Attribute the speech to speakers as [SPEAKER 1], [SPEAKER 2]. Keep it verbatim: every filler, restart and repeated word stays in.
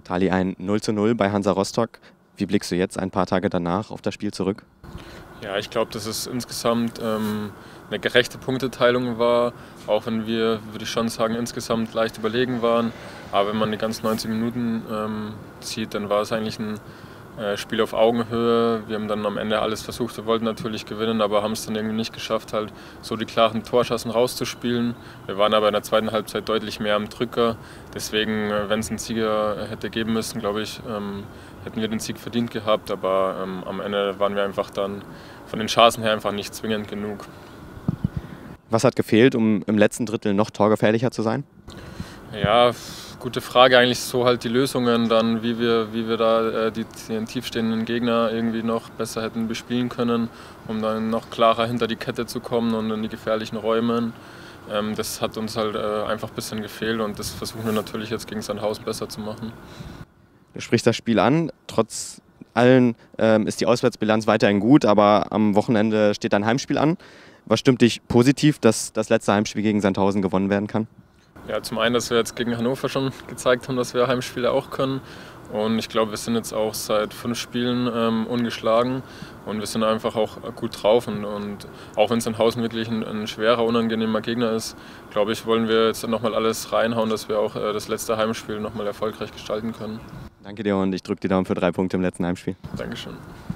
[SPEAKER 1] Tali, ein null zu null bei Hansa Rostock. Wie blickst du jetzt ein paar Tage danach auf das Spiel zurück?
[SPEAKER 2] Ja, ich glaube, dass es insgesamt ähm, eine gerechte Punkteteilung war, auch wenn wir, würde ich schon sagen, insgesamt leicht überlegen waren. Aber wenn man die ganzen neunzig Minuten ähm, sieht, dann war es eigentlich ein äh, Spiel auf Augenhöhe. Wir haben dann am Ende alles versucht. Wir wollten natürlich gewinnen, aber haben es dann irgendwie nicht geschafft, halt so die klaren Torschancen rauszuspielen. Wir waren aber in der zweiten Halbzeit deutlich mehr am Drücker. Deswegen, äh, wenn es einen Sieger hätte geben müssen, glaube ich, ähm, hätten wir den Sieg verdient gehabt. Aber ähm, am Ende waren wir einfach dann von den Chancen her einfach nicht zwingend genug.
[SPEAKER 1] Was hat gefehlt, um im letzten Drittel noch torgefährlicher zu sein?
[SPEAKER 2] Ja, gute Frage. Eigentlich so halt die Lösungen dann, wie wir, wie wir da äh, die, den tiefstehenden Gegner irgendwie noch besser hätten bespielen können, um dann noch klarer hinter die Kette zu kommen und in die gefährlichen Räume. Ähm, das hat uns halt äh, einfach ein bisschen gefehlt und das versuchen wir natürlich jetzt gegen Sandhausen besser zu machen.
[SPEAKER 1] Du sprichst das Spiel an, trotz allem ähm, ist die Auswärtsbilanz weiterhin gut, aber am Wochenende steht ein Heimspiel an. Was stimmt dich positiv, dass das letzte Heimspiel gegen Sandhausen gewonnen werden kann?
[SPEAKER 2] Ja, zum einen, dass wir jetzt gegen Hannover schon gezeigt haben, dass wir Heimspiele auch können. Und ich glaube, wir sind jetzt auch seit fünf Spielen ähm, ungeschlagen und wir sind einfach auch gut drauf. Und, und auch wenn Sandhausen wirklich ein, ein schwerer, unangenehmer Gegner ist, glaube ich, wollen wir jetzt nochmal alles reinhauen, dass wir auch äh, das letzte Heimspiel nochmal erfolgreich gestalten können.
[SPEAKER 1] Danke dir und ich drücke die Daumen für drei Punkte im letzten Heimspiel.
[SPEAKER 2] Dankeschön.